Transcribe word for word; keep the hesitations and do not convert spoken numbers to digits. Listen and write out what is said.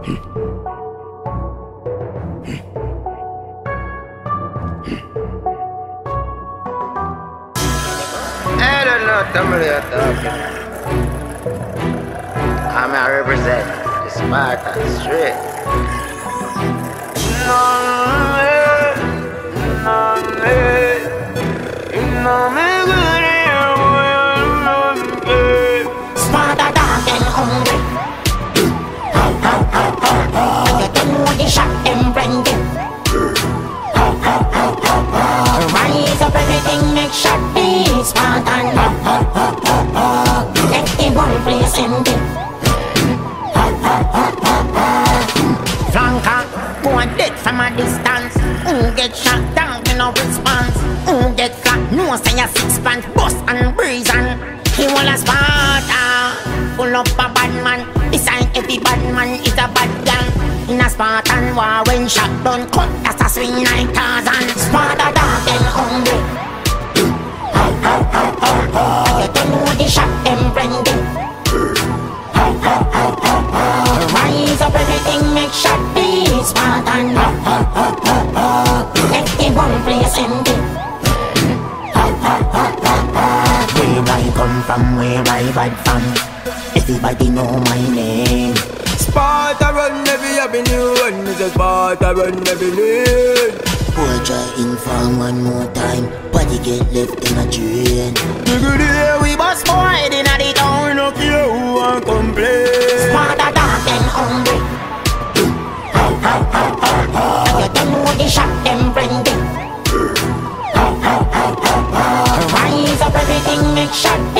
I don't know what I'm really talking. I'm a represent the Spartan straight. No, no, no, Sparta dark and hungry. How, how, how, how, how. You don't know the shot them bringing. How, how, how, how, how. Rise up everything, make shot be Spartan. How, how, how, how, how. Let the one place end it. How, how, how, how, how. Flanker, go and dead from a distance. Who get shot down, you no response. Who get flat, no say a six pants. Bust and breeze and he wanna Sparta. Pull up a bad man. Beside every bad man is a bad gang. In a Spartan war when shot done cut, that's a swing nine thousand. Sparta dark and hungry. How, how, how, how, how. You don't know the shot them bringing. How, how, how, how, how. Rise up everything, make shot be Spartan. How, how, how, how, how. Let the one place end it. How, how, how, how, how. Where I come from, where I ride from, everybody know my name. Sparta run every avenue, and it's a Sparta run every lane. Boy try inform one more time, body get left in a drain. Nigga there we bust boy in a the town, no care who want complain. Sparta dark and hungry. How, how, how, how, how. You don't know the shot them bringing. How, how, how, how, how. Rise up everything, make shot